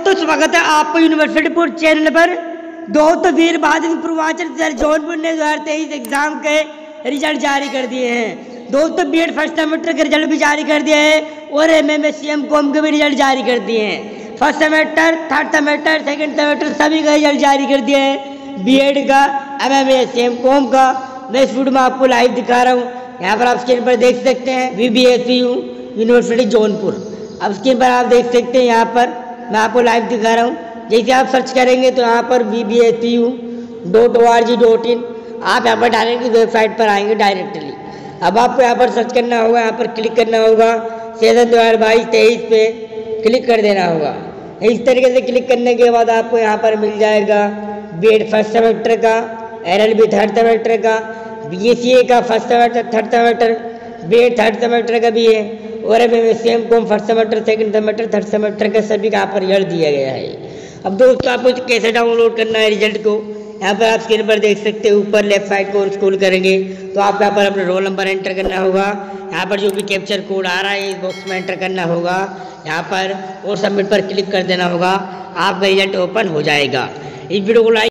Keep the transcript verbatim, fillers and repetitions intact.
दोस्तों स्वागत है आपको यूनिवर्सिटी पुर चैनल पर। दोस्तों वीर बहादुर पूर्वांचल जिला जौनपुर ने दो हजार तेईस एग्जाम के रिजल्ट जारी कर दिए हैं। दोस्तों बीएड फर्स्ट सेमेस्टर के रिजल्ट भी जारी कर दिए हैं और एमएमएससीएम कॉम के भी रिजल्ट जारी कर दिए हैं। First semester, third semester, second semester सभी का रिजल्ट जारी कर दिया है। बीएड का, एमएमएससीएम कॉम का मैं इस वीडियो में आपको लाइव दिखा रहा हूँ। यहाँ पर आप स्क्रीन पर देख सकते हैं वीबीएसयू यूनिवर्सिटी जौनपुर। अब स्क्रीन पर आप देख सकते हैं, यहाँ पर मैं आपको लाइव दिखा रहा हूँ। जैसे आप सर्च करेंगे तो यहाँ पर V B S U dot O R G dot I N यहाँ पर डायरेक्टली वेबसाइट पर आएंगे डायरेक्टली। अब आपको यहाँ पर सर्च करना होगा, यहाँ पर क्लिक करना होगा, सेशन दो हज़ार बाईस तेईस पे क्लिक कर देना होगा। इस तरीके से क्लिक करने के बाद आपको यहाँ पर मिल जाएगा बीएड फर्स्ट सेमेस्टर का, L L B third semester का, बी एस सी ए का first semester third semester, BEd third semester का भी है और M MSc MCom first semester, second semester, third semester का सभी का यहाँ पर रिजल्ट दिया गया है। अब दोस्तों आपको कैसे डाउनलोड करना है रिजल्ट को, यहाँ पर आप स्क्रीन पर देख सकते हैं। ऊपर लेफ्ट साइड को स्क्रॉल करेंगे तो आपको यहाँ पर अपना रोल नंबर एंटर करना होगा। यहाँ पर जो भी कैप्चर कोड आ रहा है इस बॉक्स में एंटर करना होगा यहाँ पर और सबमिट पर क्लिक कर देना होगा। आपका रिजल्ट ओपन हो जाएगा। इस वीडियो को लाइक